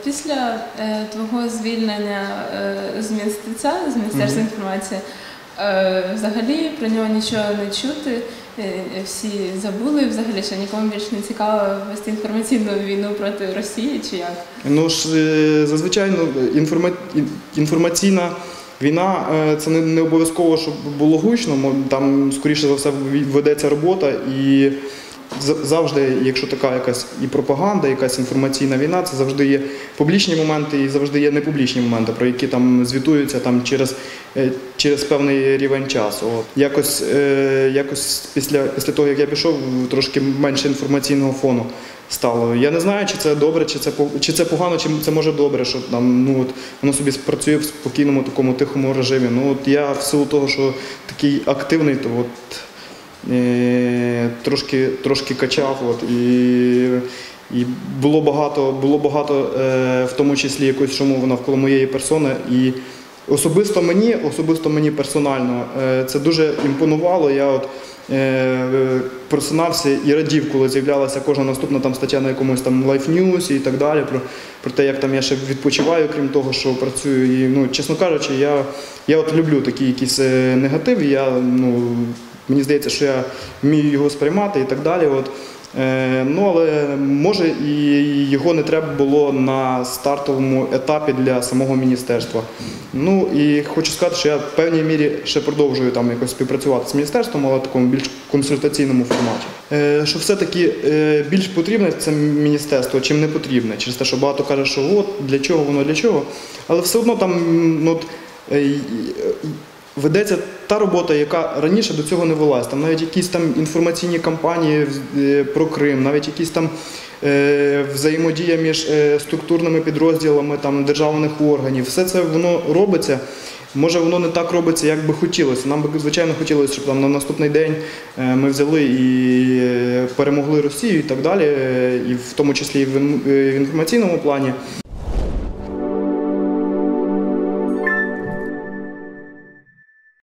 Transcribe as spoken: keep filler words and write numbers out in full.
Після е, твого звільнення е, з Мінстиця, з Міністерства Мгм. інформації, е, взагалі про нього нічого не чути, е, всі забули, взагалі, що нікому більше не цікаво вести інформаційну війну проти Росії, чи як? Ну ж, е, зазвичай ну, інформа... ін- інформаційна війна е, це не, не обов'язково, щоб було гучно, мо- там, скоріше за все, ві- ведеться робота і за- завжди, якщо така якась і пропаганда, якась інформаційна війна, це завжди є публічні моменти і завжди є непублічні моменти, про які там звітуються там, через, е, через певний рівень часу. От. Якось, е, якось після, після того, як я пішов, трошки менше інформаційного фону стало. Я не знаю, чи це добре, чи це, по- чи це погано, чи це може добре, що там, ну, от, воно собі працює в спокійному такому тихому режимі. Ну, от я в силу того, що такий активний, то от, е, трошки, трошки качав. От, і, і було багато, було багато е, в тому числі якоїсь шуму навколо моєї персони. І особисто мені, особисто мені персонально е, це дуже імпонувало. Я от, е, просинався і радів, коли з'являлася кожна наступна там стаття на якомусь там Life News і так далі, про, про те, як там я ще відпочиваю, крім того, що працюю. І, ну, чесно кажучи, я, я от люблю такий якийсь е, негатив, і я, ну, мені здається, що я вмію його сприймати і так далі. От. Е, ну, але може і його не треба було на стартовому етапі для самого міністерства. Ну і хочу сказати, що я в певній мірі ще продовжую там якось співпрацювати з міністерством, але в такому більш консультаційному форматі. Е, що все-таки е, більш потрібне це міністерство, чим не потрібне. Через те, що багато каже, що от, для чого воно, для чого. Але все одно там, ну, от, е, ведеться та робота, яка раніше до цього не велась. Там навіть якісь там інформаційні кампанії е, про Крим, навіть якісь там е, взаємодія між е, структурними підрозділами там, державних органів. Все це воно робиться. Може, воно не так робиться, як би хотілося. Нам би, звичайно, хотілося, щоб там на наступний день е, ми взяли і е, перемогли Росію і так далі, е, і в тому числі і в ін- е, в інформаційному плані.